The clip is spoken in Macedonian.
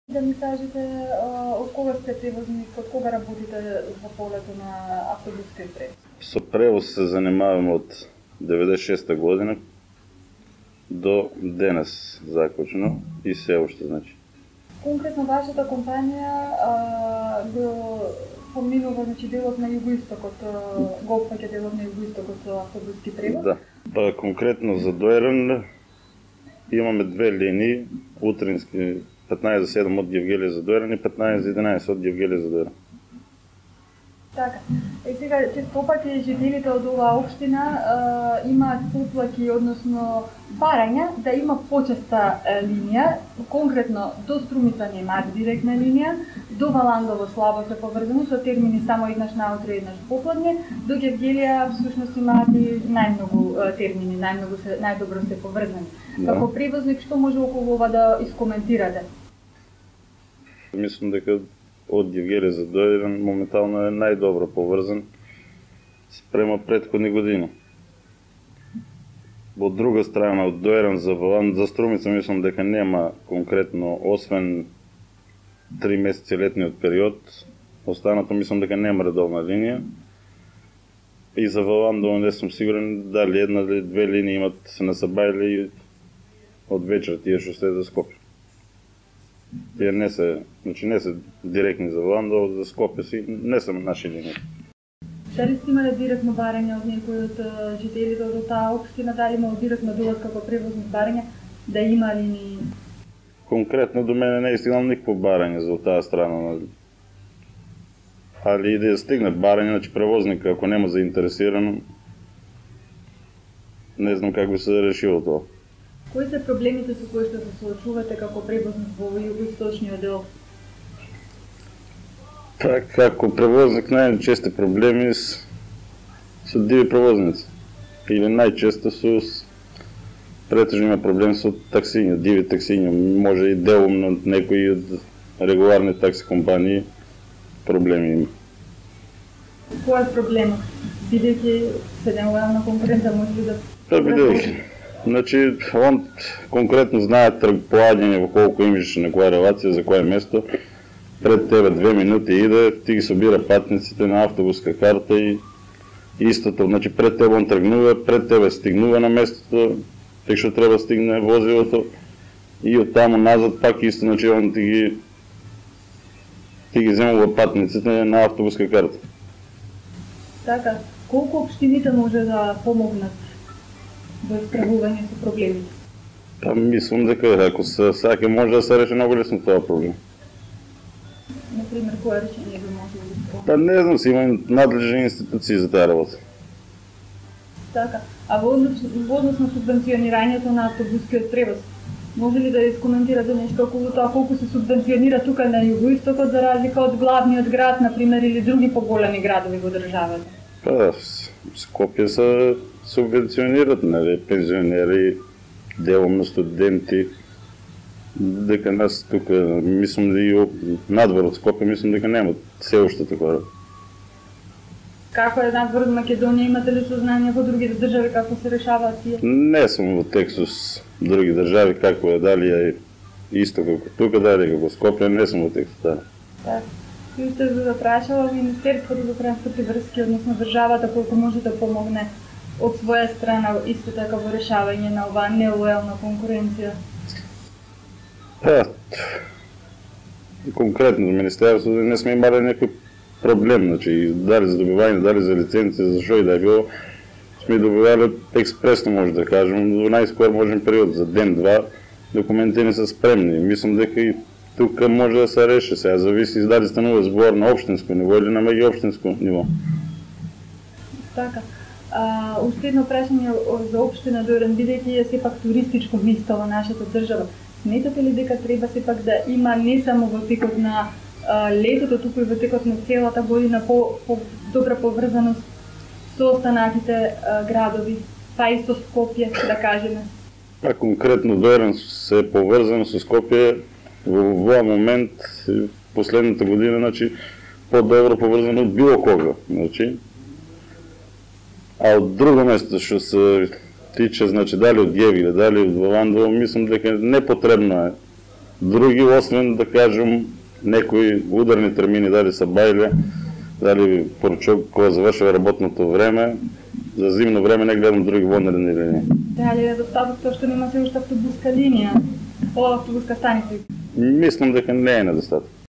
Да ми кажете, од кога сте превозник, од кога работите во полето на автобуска превоз? Со превоз се занимавам од 96 година до денес заклучно и се уште, значи. Конкретно вашата компанија го поминува, значи, делот на југоистокот, го опфаќа делот на југоистокот со автобуски превоз? Да. Па конкретно за Дојран имаме две линии, утрински 15 за 7 од Гевгелија за Дојран и 15 за 11 од Гевгелија за Дојран. Така. Сега, честопати жителите од оваа општина имаат поплаки, односно барања да има почеста линија, конкретно до Струмица немаат директна линија, до Валандово слабо се поврзани со термини само еднаш наутро и еднаш попладне, до Гевгелија всушност имаат и најмногу термини, најдобро се поврзани. Да. Како превозник, што може околу ова да искоментирате? Мислам дека од Гевгелија за Дојран моментално е најдобро поврзан спрема претходни години. Од друга страна, од Дојран за Валанд, за Струмица мислам дека нема конкретно, освен 3 месеци летниот период, останато мислам дека нема редовна линија. И за Валандово не сум сигурен дали една или две линии имат на Сабајле од вечер тие што се за Скопје. Тие не се, значи не се директни за Валандово, за Скопје си не се наши линии. Дали сте имале директно барање од некој од жителите од таа општина, дали имало директно до вас како превозник барање, да има линии? Конкретно до мене не е стигнало никакво барање за таа страна. Али и да стигне барање, значи превозник ако нема заинтересирано, не знам како би се решило тоа. Кои се проблемите со кои што се соочувате како превозник во југоисточниот дел? Така, како превозник најчести проблеми со диви превозници. Или најчесто претежно има проблем со таксиња, диви таксиња. Може и делумно некои од регуларни такси компании проблеми има. Кој е проблемот? Бидејќи се нелојална конкуренција, може ли да... Па бидејќи. Значи, он конкретно знае поаѓање во колку имаш на која релација, за кое место. Пред тебе 2 минути иде, ти ги собира патниците на автобуска карта и истото, значи пред тебе он тргнува, пред тебе стигнува на местото, тъй што треба стигне возилото и оттаму назад пак исто, значи он ти ги земува патниците на автобуска карта. Така, колку општините може да помогнат во исправување со проблемите? Па мислам дека ако се саке може да се реши многу лесно тоа проблем. Например, кое решение би може да исправува? Па не знам, си има надлежни институции за таа работа. Така, а во однос на субвенционирањето на автобускиот превоз, може ли да искоментирате нешто околу тоа колку се субвенционира тука на југоистокот за разлика од главниот град, например, или други поголеми градови во државата? Па, Скопје се субвенционират, нели, пензионери, делумно студенти, дека нас тука, мислам да и надвор од Скопје, мислам дека нема се уште такова. Како е надвор од Македонија, имате ли сознание во другите држави како се решаваат тие? Не сум во Тексус, други држави како е, дали е исто како тука, дали како Скопје, не сум во Тексус, да. Така. И уште би да прашала Министерството за транспорт и врски, односно државата, колку може да помогне од своја страна исто така во решавање на оваа нелојална конкуренција? Па, конкретно за Министерството не сме имали некој проблем, значи, дали за добивање, дали за лиценција, за што и да е било, сме добивали експресно, може да кажем, во најскор можен период, за ден-два, документи не се спремни. Мислам дека и тука може да се реши, сега зависи дали станува збор на општинско ниво или на меѓуопштинско ниво. Така. Уште едно прашање за општина Дојран, бидејќи е сепак туристичко место во нашата држава. Сметате ли дека треба сепак да има не само во текот на летото, туку и во текот на целата година по-добра поврзаност со останатите градови, па и со Скопје, да кажеме? Па конкретно Дојран се е поврзано со Скопје во овој момент, последната година, значи, по-добро поврзано од било кога, значи. А од друго место што се тиче, значи, дали од Гевгелија, дали од Валандово, мислам дека непотребно е други, освен да кажем некои ударни термини, дали са байля, дали поручок, кога завършва работното време. За зимно време не гледам други водни линии. Дали недостатък то, што нема се уште автобуска линија, автобуска станица? Мислам дека не е недостатък.